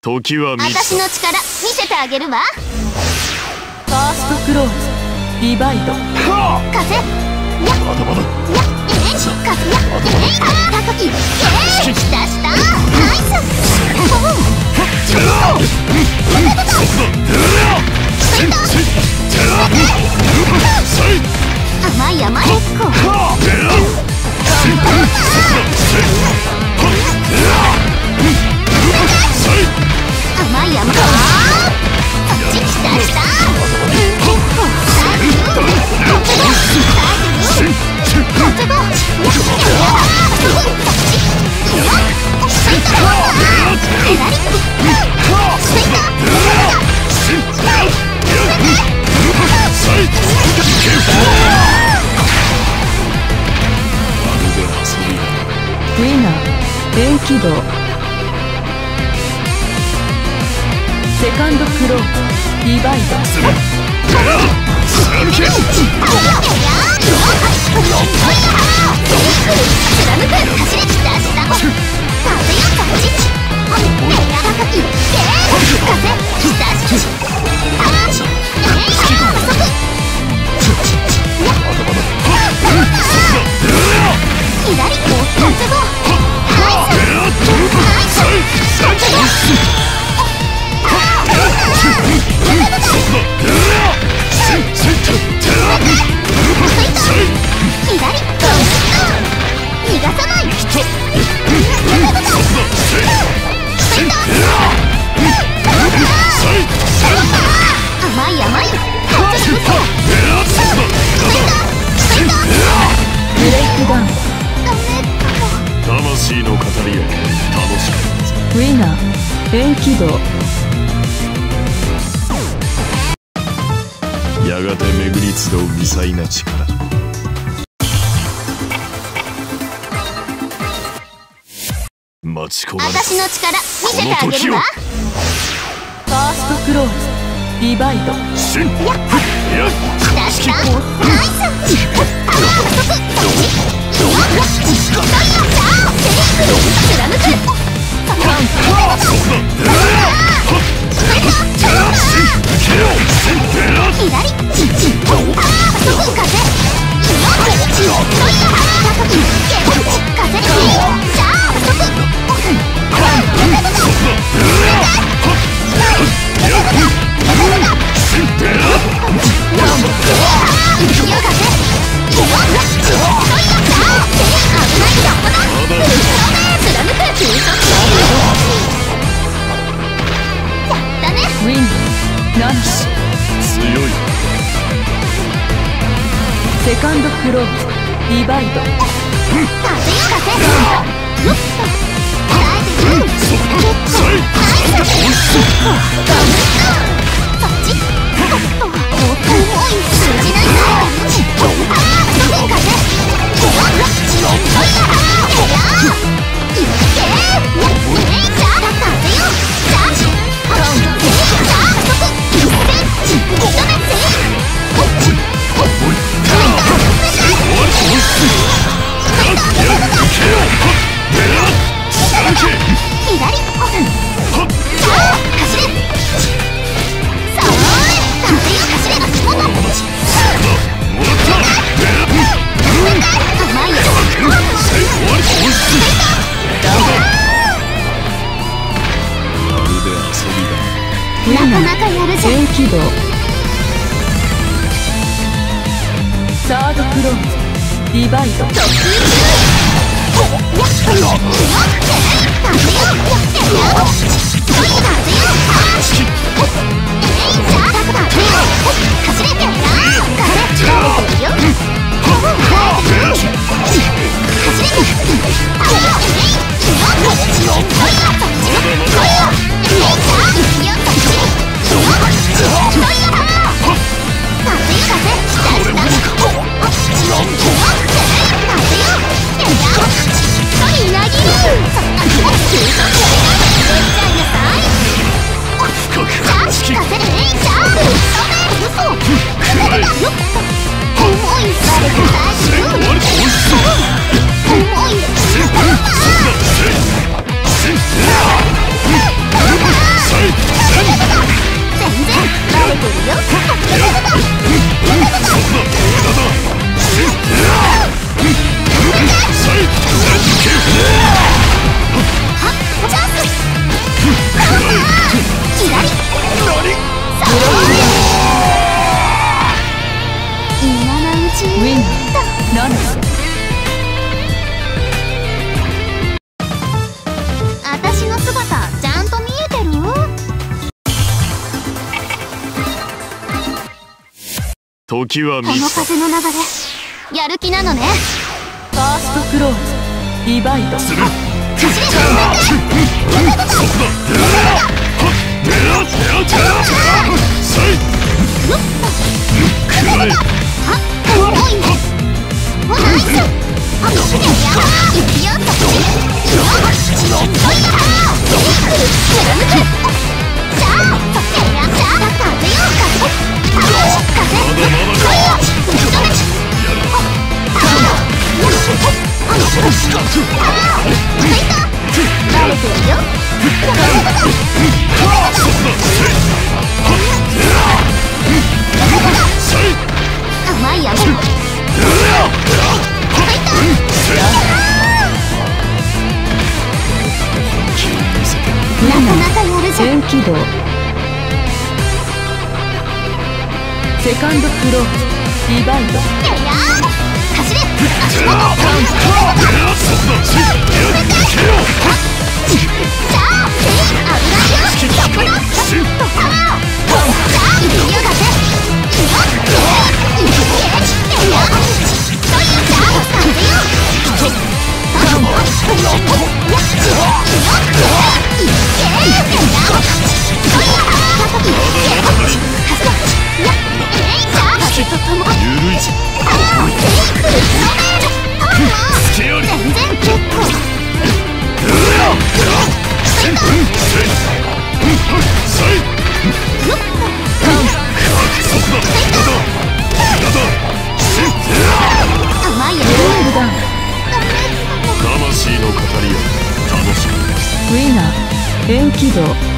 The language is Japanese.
時は満ちた。 私の力見せてあげるわ。 ファーストクローズディバイド。 風やまだまだや風や高き下下ナイス甘い甘い結構甘い甘いそっち下下ウィナー電気道。セカンドクローズディバイド。 魂の語り合い楽しく。 ウィナー電気道。 やがて巡り集う微細な力。待ち焦がれ私の力見せてあげるわ。 ファーストクローズディバイド。 しんやっ下下ナイスウィンドナイス。 強い。 セカンドクローズディバイド。 なかなかやるじゃん。 電気道。サードクローズディバイド。 風時はこの満ちた。 風の流れやる気なのね。 ファーストクローズリバイドする。 走れそこだ。さい。くらえ。 多いね。おナイス。あ、やだ。いくよ。しっとりだ。貫け。さあ、やっちゃ風よ風。風。慣れてるよ。甘いやつ。なかなかやるじゃん。 全起動セカンドクローズリバイド走れ。足元。さあ、危ないよ。そこだ。いくよ風。 魂の語りよ楽しく。 ウィナー全起動